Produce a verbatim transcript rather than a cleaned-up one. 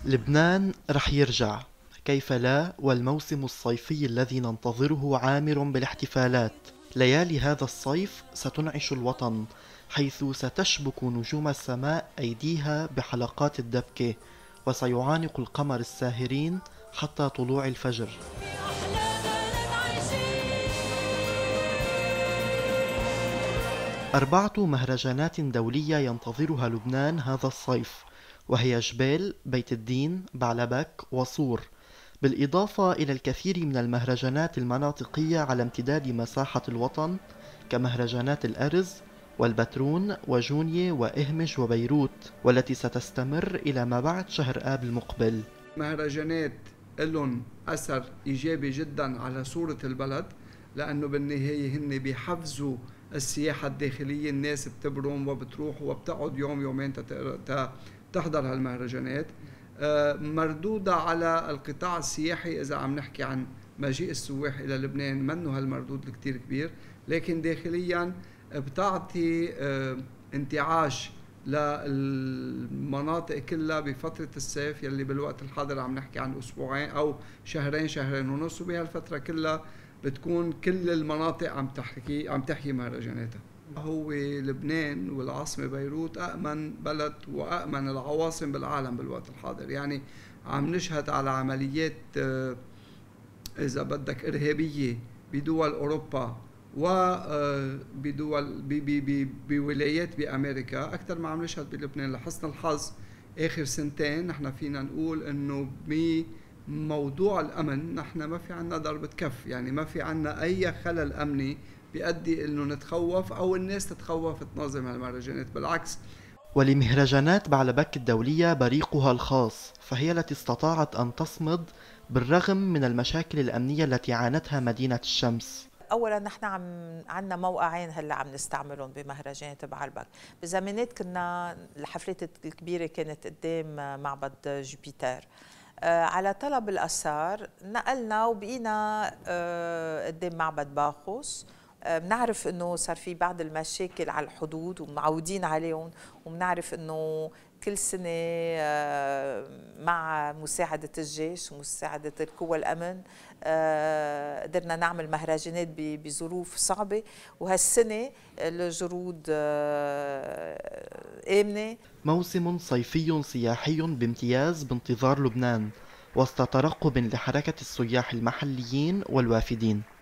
لبنان رح يرجع، كيف لا، والموسم الصيفي الذي ننتظره عامر بالاحتفالات. ليالي هذا الصيف ستنعش الوطن، حيث ستشبك نجوم السماء أيديها بحلقات الدبكة، وسيعانق القمر الساهرين حتى طلوع الفجر. أربعة مهرجانات دولية ينتظرها لبنان هذا الصيف، وهي جبيل، بيت الدين، بعلبك، وصور، بالإضافة إلى الكثير من المهرجانات المناطقية على امتداد مساحة الوطن، كمهرجانات الأرز والبترون وجونية وإهمج وبيروت، والتي ستستمر إلى ما بعد شهر آب المقبل. مهرجانات لهم أثر إيجابي جدا على صورة البلد، لأنه بالنهاية هن بيحفزوا السياحة الداخلية. الناس بتبرم وبتروح وبتقعد يوم يومين تحضر هالمهرجانات. مردودة على القطاع السياحي إذا عم نحكي عن مجيء السواح إلى لبنان منه هالمردود الكتير كبير، لكن داخليا بتعطي انتعاش للمناطق كلها بفترة الصيف يلي بالوقت الحاضر عم نحكي عن أسبوعين أو شهرين شهرين ونص، وبهالفترة كلها بتكون كل المناطق عم تحكي عم تحيي مهرجاناتها. هو لبنان والعاصمة بيروت أأمن بلد وأأمن العواصم بالعالم بالوقت الحاضر، يعني عم نشهد على عمليات إذا بدك إرهابية بدول أوروبا وبدول بولايات بأمريكا أكثر ما عم نشهد بلبنان. لحسن الحظ آخر سنتين نحن فينا نقول إنه بموضوع الأمن نحن ما في عنا ضربة كف، يعني ما في عنا أي خلل أمني بيؤدي إنه نتخوف أو الناس تتخوف تنظم هالمهرجانات، بالعكس. ولمهرجانات بعلبك الدولية بريقها الخاص، فهي التي استطاعت أن تصمد بالرغم من المشاكل الأمنية التي عانتها مدينة الشمس. اولا نحن عم عندنا موقعين هلا عم نستعملهم بمهرجان بعلبك. بزمانات كنا الحفلات الكبيره كانت قدام معبد جوبيتر، آه على طلب الاثار نقلنا وبقينا آه قدام معبد باخوس. بنعرف انه صار في بعض المشاكل على الحدود ومعودين عليهم، وبنعرف انه كل سنه مع مساعده الجيش ومساعده القوى الامن قدرنا نعمل مهرجانات بظروف صعبه، وهالسنه الجرود امنه. موسم صيفي سياحي بامتياز بانتظار لبنان، وسط ترقب لحركه السياح المحليين والوافدين.